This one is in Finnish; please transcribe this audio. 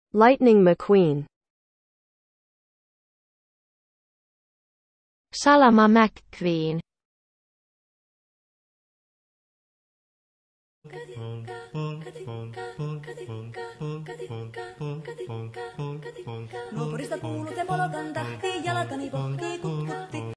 Lightning McQueen. Salama McQueen. Nuoporista kuuluu se polokanta, ei jalkani pohkii, kun